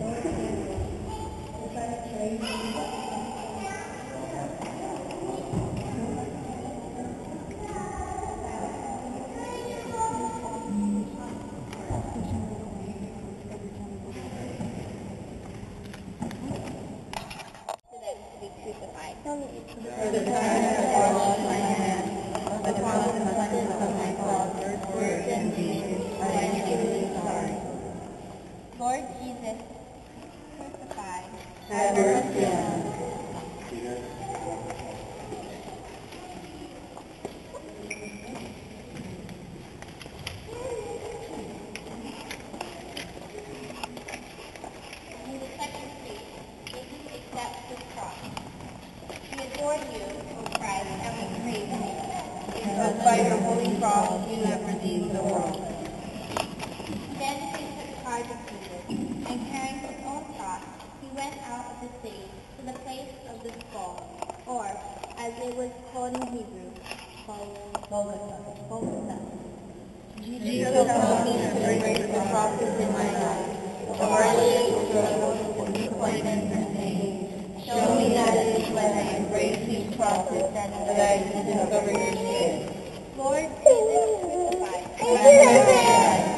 For the time to wash my hands, the consequences of my thoughts, words, and deeds, I am truly sorry. Lord Jesus, crucified, Have mercy on us. in the second stage, Jesus accepts his cross. We adore you, O Christ, and we praise you. Because by your holy cross you have redeemed the world. Then he took charge of Jesus, and carrying his own cross, he went out of the city to the place of the skull, or, as it was called in Hebrew, Golgotha. Jesus help me to embrace the crosses in my life, the hardships, struggles, disappointments, and pain. Show me that it is when I embrace these crosses that I can discover your strength. Lord Jesus crucified, Have mercy on us.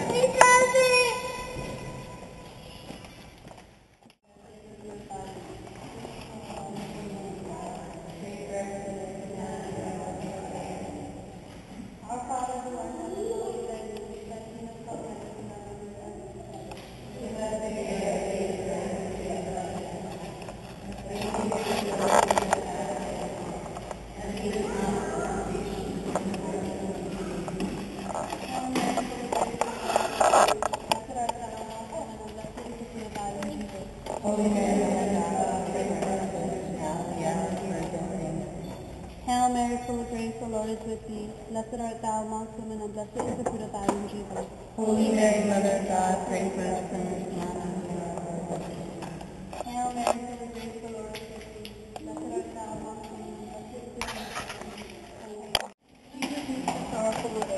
Holy Mary, Mother of God, pray for us sinners now and at the hour of our death. Amen. Hail Mary, full of grace, the Lord is with thee. Blessed art thou amongst women, and blessed is the fruit of thy womb, Jesus. Holy Mary, Mother of God, pray for us sinners now and at the hour of our death. Amen. Hail Mary, full of grace, the Lord is with thee. Blessed art thou amongst women, and blessed is the fruit of thy womb, Jesus. Jesus meets the sorrowful mother.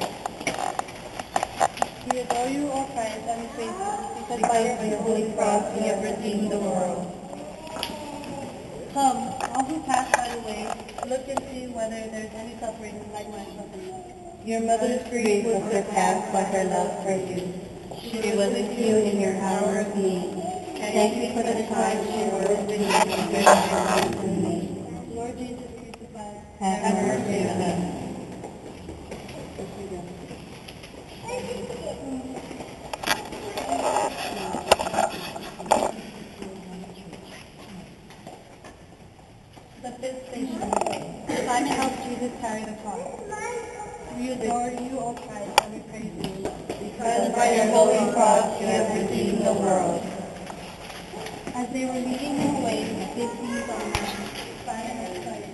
We adore you, O Christ, and we praise you, because by your holy cross you have redeemed the world. Come, all who pass by the way, look and see whether there is any suffering like my suffering. Your mother's grief was surpassed by her love for you. She was with you in your hour of need. Thank you for the time she was with you during your life and me. Lord Jesus crucified, Have mercy on us. the fifth station. Simon helps Jesus carry the cross. We adore you, O Christ, and we praise you. Because by your holy cross you have redeemed the world. As they were leading him away, they seized on him. Simon exclaimed,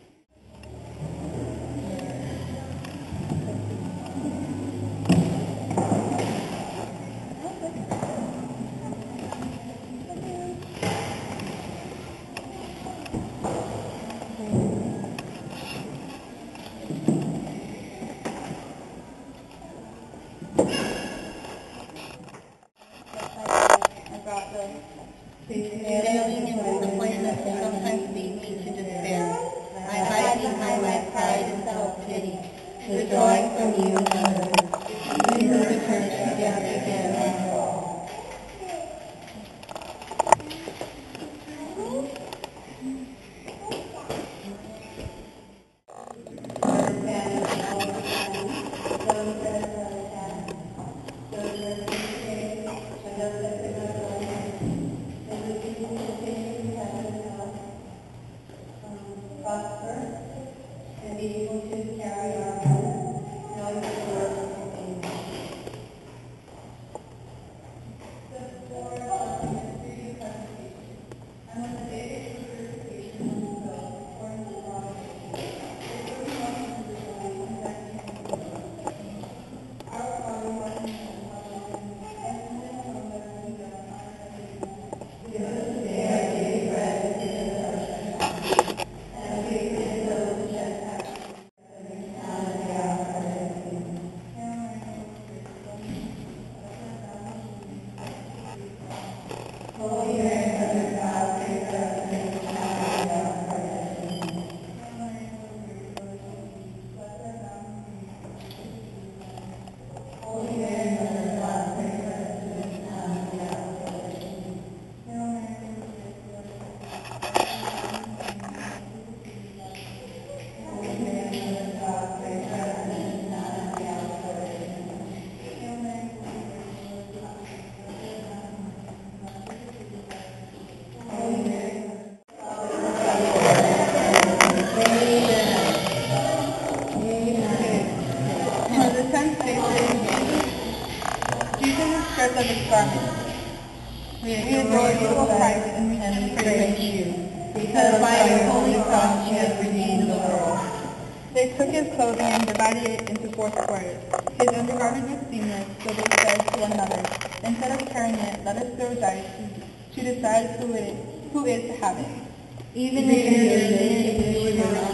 And brought the failing and disappointment that sometimes lead me to despair. I hide behind my pride and self-pity, withdrawing from you and others. You move the church together again after all. Prosper and be able to carry our knowledge, knowing the work For the 10th day Jesus is stripped of his garment. We adore you, O Christ, and we praise you, because by your holy cross you have redeemed the world. They took his clothing and divided it into 4 squares. His undergarment was seamless, so they said to one another, instead of tearing it, let us throw dice to decide who is to have it. Even if it is